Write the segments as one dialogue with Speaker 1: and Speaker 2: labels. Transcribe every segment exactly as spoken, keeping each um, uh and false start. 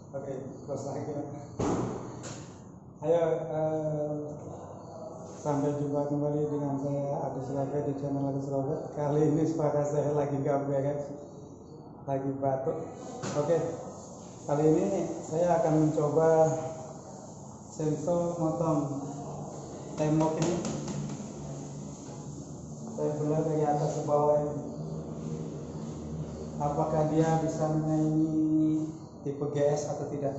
Speaker 1: Oke, close lagi ya. Ayo, eh, sampai jumpa kembali dengan saya Agus Robert di channel Agus Robert. Kali ini suara saya lagi gak beres, lagi batuk. Oke, kali ini saya akan mencoba sensor motong tembok ini. Saya belah dari atas ke bawah ini. Apakah dia bisa menyaingi tipe G S atau tidak?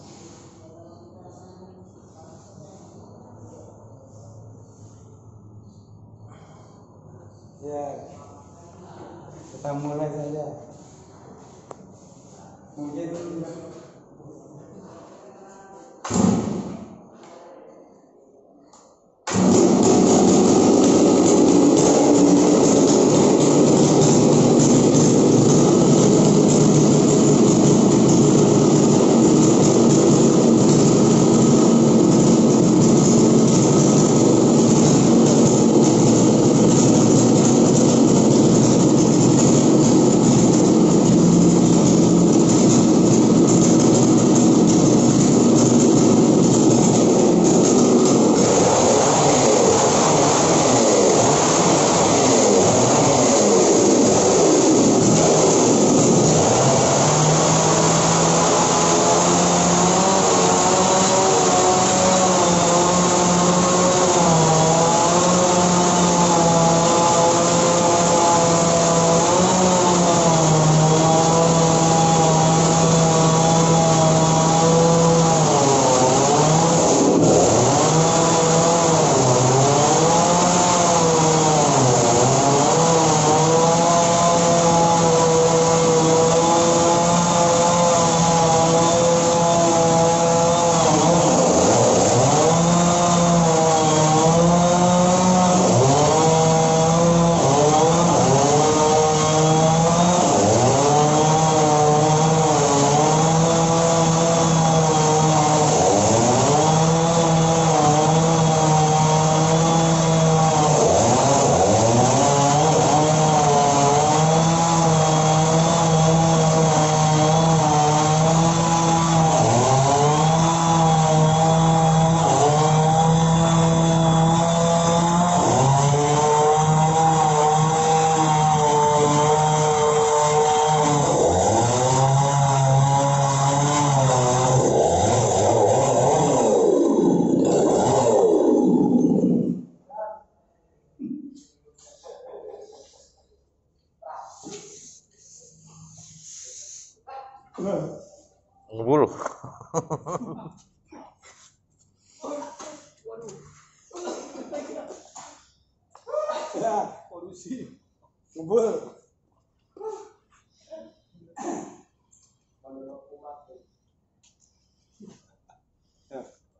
Speaker 1: Ya, kita mulai saja. Mungkin
Speaker 2: ngebul.
Speaker 1: ya, polusi ngebul. Ya.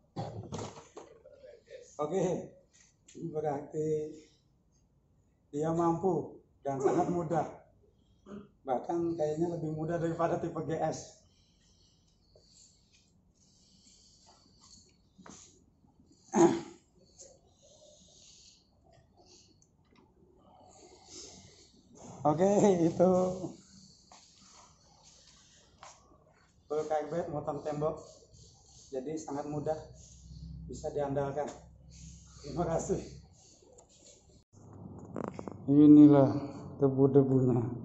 Speaker 1: Oke, berarti dia mampu dan sangat mudah, bahkan kayaknya lebih mudah daripada tipe G S. Oke, itu full carpet motong tembok, jadi sangat mudah, bisa diandalkan. Terima kasih. Inilah debu-debunya.